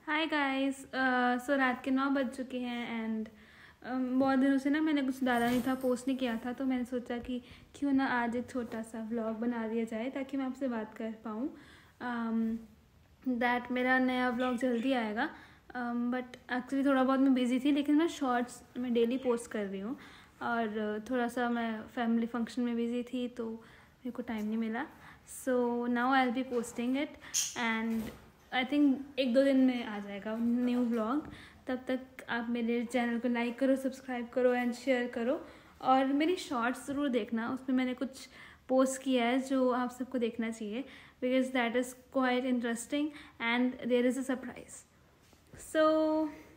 Hi guys. सो रात के 9 बज चुके हैं एंड बहुत दिनों से ना मैंने कुछ डाला नहीं था, पोस्ट नहीं किया था, तो मैंने सोचा कि क्यों ना आज एक छोटा सा व्लॉग बना दिया जाए ताकि मैं आपसे बात कर पाऊँ। दैट मेरा नया व्लॉग जल्दी आएगा, बट एक्चुअली थोड़ा बहुत मैं बिज़ी थी, लेकिन मैं शॉर्ट्स में डेली पोस्ट कर रही हूँ और थोड़ा सा मैं फैमिली फंक्शन में बिज़ी थी तो मेरे को टाइम नहीं मिला। So now I will be posting it and I think 1-2 दिन में आ जाएगा न्यू व्लॉग। तब तक आप मेरे चैनल को लाइक करो, सब्सक्राइब करो एंड शेयर करो, और मेरी शॉर्ट्स ज़रूर देखना। उसमें मैंने कुछ पोस्ट किया है जो आप सबको देखना चाहिए, because that is quite interesting and there is a surprise. So